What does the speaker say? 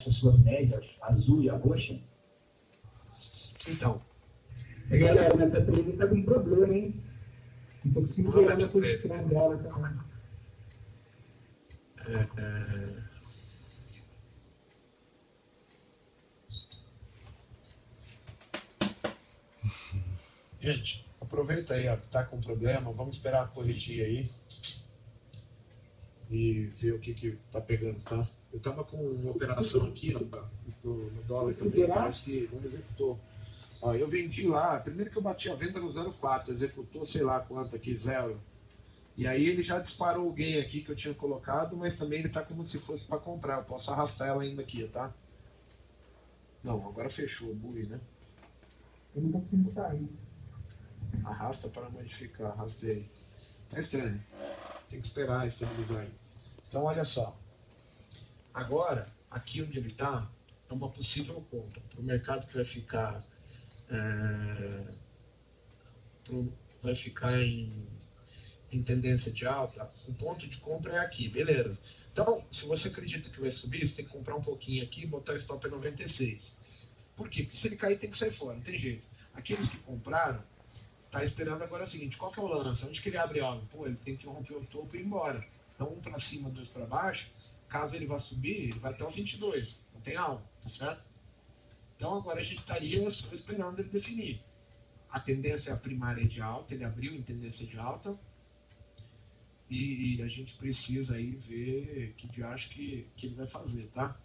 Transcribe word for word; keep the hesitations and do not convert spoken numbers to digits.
suas médias, a azul e a roxa. Então. E galera, nessa trade tá com problema, hein? Não tô conseguindo ver na posição dela também. É, é... Gente, aproveita aí, ó, tá com problema, vamos esperar corrigir aí e ver o que que tá pegando, tá? Eu tava com uma operação aqui, ó, no, no dólar também, parece que não executou. Ó, eu vendi lá, primeiro que eu bati a venda no zero vírgula quatro, executou sei lá quanto aqui, zero. E aí ele já disparou o gain aqui que eu tinha colocado, mas também ele tá como se fosse para comprar, eu posso arrastar ela ainda aqui, tá? Não, agora fechou, bully, né? Eu não tô conseguindo sair. Arrasta para modificar, arrastei. Tá estranho. Tem que esperar estabilizar aí. Então olha só. Agora, aqui onde ele está, é uma possível compra. Para o mercado que vai ficar. É, pro, vai ficar em, em tendência de alta, o ponto de compra é aqui, beleza. Então, se você acredita que vai subir, você tem que comprar um pouquinho aqui e botar o stop a noventa e seis. Por quê? Porque se ele cair tem que sair fora, não tem jeito. Aqueles que compraram, tá esperando agora o seguinte, qual que é o lance? Onde que ele abre alvo? Pô, ele tem que romper o topo e ir embora. Então, um para cima, dois para baixo, caso ele vá subir, ele vai até o vinte e dois, não tem alvo, tá certo? Então, agora a gente estaria só esperando ele definir. A tendência primária é de alta, ele abriu em tendência de alta, e a gente precisa aí ver que de acho que, que ele vai fazer, tá?